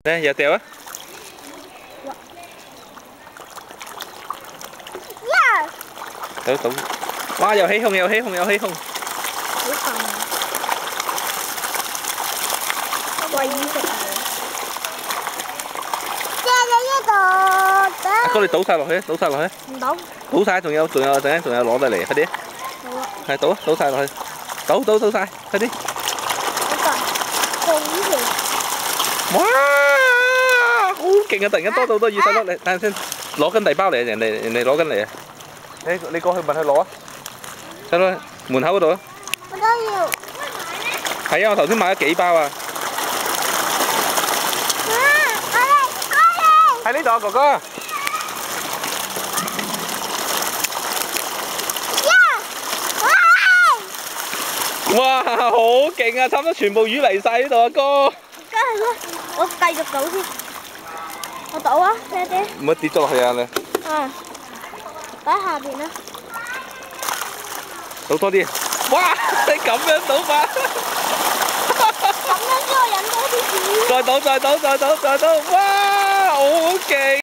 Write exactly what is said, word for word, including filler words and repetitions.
嚟又掉啊！倒倒，哇！又起哄又起哄又起哄， 好痕啊！喂魚食啊！借你呢度。 阿哥你倒晒落去，倒晒落去。 唔倒。 倒晒，仲有仲有陣間仲有攞得嚟，快啲。 好啊。 係倒啊，倒晒落去，倒倒倒晒，快啲。 好勁！ 哇！好勁啊！突然間多到多雨細粒，你等陣先，攞緊第包嚟，人哋人哋攞緊嚟啊！你你過去問佢攞啊！細佬門口嗰度啊！ 我都要。 係啊，我頭先買咗幾包啊！喺呢度啊，哥哥。哇！好勁啊！差唔多全部魚嚟晒呢度啊，哥。 梗係啦，我繼續倒先。我倒啊，爹爹。 唔好跌咗落去啊你。 啊！擺喺下邊啦。 倒多啲。哇！你咁樣倒法。 咁樣先可以引到啲魚。 再倒再倒再倒再倒，哇！好勁！